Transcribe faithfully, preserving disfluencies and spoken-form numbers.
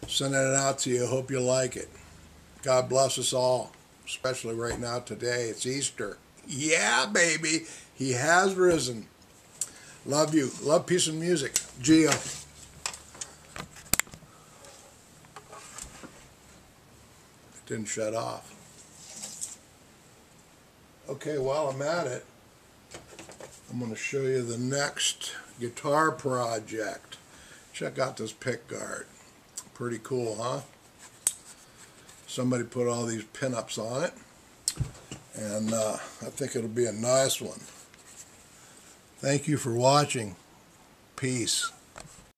Sending it out to you. Hope you like it. God bless us all, especially right now today. It's Easter. Yeah, baby. He has risen. Love you. Love, peace, and music. Geo. It didn't shut off. Okay, while I'm at it, I'm going to show you the next guitar project. Check out this pick guard. Pretty cool, huh? Somebody put all these pinups on it, and uh, I think it'll be a nice one. Thank you for watching. Peace.